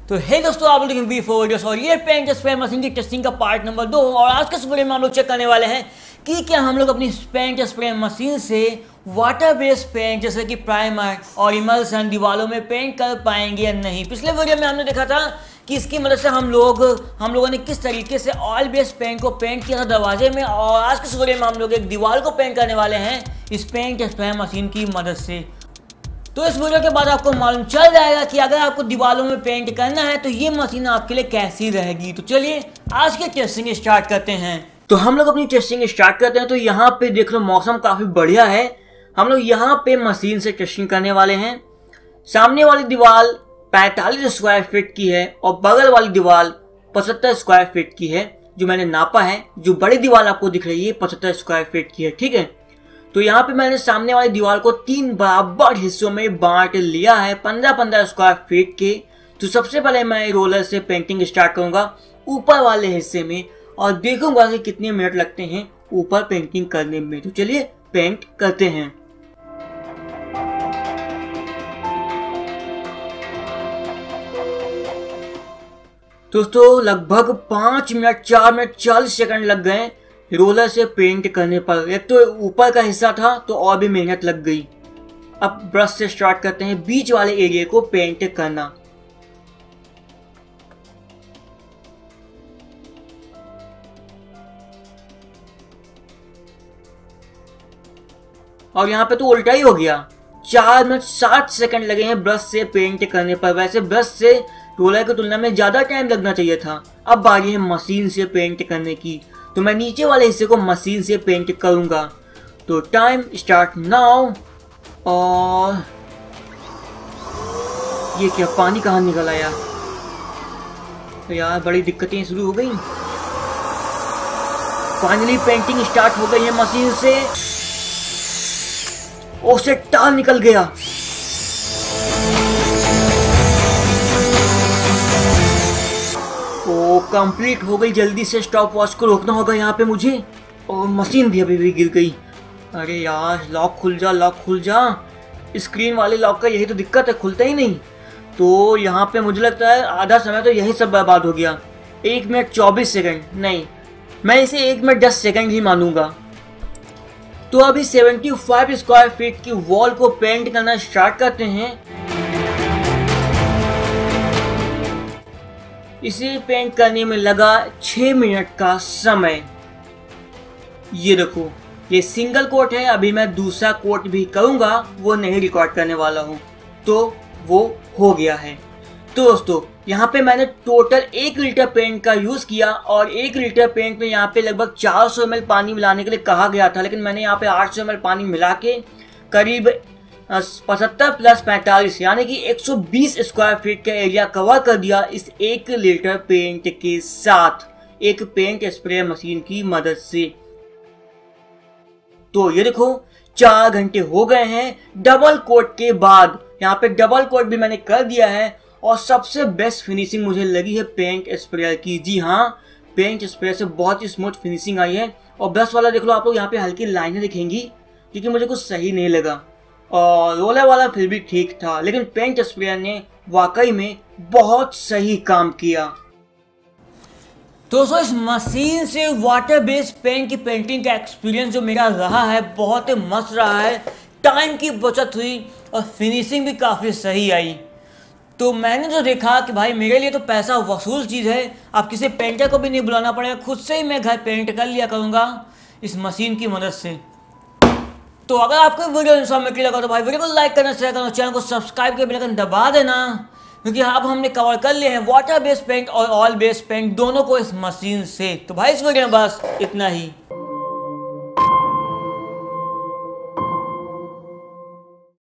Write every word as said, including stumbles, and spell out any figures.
तो हे दोस्तों, आप लोग वी फोर वीडियोस और ये पेंट स्प्रे मशीन की टेस्टिंग का पार्ट नंबर दो। और आज के इस वीडियो में हम लोग चेक करने वाले हैं कि क्या हम लोग अपनी पेंट स्प्रे मशीन से वाटर बेस्ड पेंट जैसे कि प्राइमर और इमल्सन दीवारों में पेंट कर पाएंगे या नहीं। पिछले वीडियो में हमने देखा था कि इसकी मदद से हम लोग हम लोगों ने किस तरीके से ऑयल बेस्ड पेंट को पेंट किया था दरवाजे में, और आज के इस वीडियो में हम लोग एक दीवार को पेंट करने वाले हैं इस पेंट स्प्रे मशीन की मदद से। तो इस वीडियो के बाद आपको मालूम चल जाएगा कि अगर आपको दीवारों में पेंट करना है तो ये मशीन आपके लिए कैसी रहेगी। तो चलिए आज की टेस्टिंग स्टार्ट करते हैं। तो हम लोग अपनी टेस्टिंग स्टार्ट करते हैं। तो यहाँ पे देख लो मौसम काफी बढ़िया है। हम लोग यहाँ पे मशीन से टेस्टिंग करने वाले हैं। सामने वाली दीवार पैंतालीस स्क्वायर फीट की है और बगल वाली दीवार पचहत्तर स्क्वायर फीट की है, जो मैंने नापा है। जो बड़ी दीवार आपको दिख रही है पचहत्तर स्क्वायर फीट की है, ठीक है। तो यहाँ पे मैंने सामने वाली दीवार को तीन बराबर हिस्सों में बांट लिया है, पंद्रह पंद्रह स्क्वायर फीट के। तो सबसे पहले मैं रोलर से पेंटिंग स्टार्ट करूंगा ऊपर वाले हिस्से में और देखूंगा कि कितने मिनट लगते हैं ऊपर पेंटिंग करने में। तो चलिए पेंट करते हैं। दोस्तों लगभग पाँच मिनट चार मिनट चालीस सेकंड लग गए रोलर से पेंट करने पर। एक तो ऊपर का हिस्सा था तो और भी मेहनत लग गई। अब ब्रश से स्टार्ट करते हैं बीच वाले एरिया को पेंट करना। और यहाँ पे तो उल्टा ही हो गया, चार मिनट साठ सेकंड लगे हैं ब्रश से पेंट करने पर। वैसे ब्रश से रोलर की तुलना में ज्यादा टाइम लगना चाहिए था। अब बारी है मशीन से पेंट करने की। तो मैं नीचे वाले हिस्से को मशीन से पेंट करूंगा। तो टाइम स्टार्ट नाउ। और ये क्या, पानी कहाँ निकल आया? तो यार बड़ी दिक्कतें शुरू हो गई। फाइनली पेंटिंग स्टार्ट हो गई है मशीन से। उससे टाल निकल गया। ओ कंप्लीट हो गई। जल्दी से स्टॉप वॉच को रोकना होगा यहाँ पे मुझे। और मशीन भी अभी भी गिर गई। अरे यार लॉक खुल जा, लॉक खुल जा। स्क्रीन वाले लॉक का यही तो दिक्कत है, खुलता ही नहीं। तो यहाँ पे मुझे लगता है आधा समय तो यही सब बर्बाद हो गया। एक मिनट चौबीस सेकंड नहीं, मैं इसे एक मिनट दस सेकंड ही मानूंगा। तो अभी पचहत्तर स्क्वायर फीट की वॉल को पेंट करना स्टार्ट करते हैं। इसे पेंट करने में लगा छह मिनट का समय। ये देखो ये सिंगल कोट है। अभी मैं दूसरा कोट भी करूंगा, वो नहीं रिकॉर्ड करने वाला हूँ। तो वो हो गया है। तो दोस्तों यहाँ पे मैंने टोटल एक लीटर पेंट का यूज किया और एक लीटर पेंट में यहाँ पे लगभग चार सौ एम एल पानी मिलाने के लिए कहा गया था, लेकिन मैंने यहाँ पे आठ सौ एम एल पानी मिला के करीब पचहत्तर प्लस पैंतालीस यानी कि एक सौ बीस स्क्वायर फीट का एरिया कवर कर दिया इस एक लीटर पेंट के साथ, एक पेंट स्प्रे मशीन की मदद से। तो ये देखो चार घंटे हो गए हैं डबल कोट के बाद। यहाँ पे डबल कोट भी मैंने कर दिया है और सबसे बेस्ट फिनिशिंग मुझे लगी है पेंट स्प्रे की। जी हाँ, पेंट स्प्रे से बहुत ही स्मूथ फिनिशिंग आई है। और ब्रश वाला देख लो आप लोग, यहाँ पे हल्की लाइनें दिखेंगी क्योंकि मुझे कुछ सही नहीं लगा। और रोलर वाला फिर भी ठीक था, लेकिन पेंट स्प्रेयर ने वाकई में बहुत सही काम किया। दोस्तों इस मशीन से वाटर बेस्ड पेंट की पेंटिंग का एक्सपीरियंस जो मेरा रहा है बहुत ही मस्त रहा है। टाइम की बचत हुई और फिनिशिंग भी काफ़ी सही आई। तो मैंने जो देखा कि भाई मेरे लिए तो पैसा वसूल चीज़ है। अब किसी पेंटर को भी नहीं बुलाना पड़ेगा, खुद से ही मैं घर पेंट कर लिया करूँगा इस मशीन की मदद से। तो अगर आपको वीडियो इन्फॉर्मेटिव लगा तो भाई वीडियो को लाइक करना, शेयर करना, चैनल को सब्सक्राइब के बेल आइकन दबा देना, क्योंकि अब हमने कवर कर लिए हैं वाटर बेस्ड पेंट और ऑयल बेस्ड पेंट दोनों को इस मशीन से। तो भाई इस वीडियो में बस इतना ही।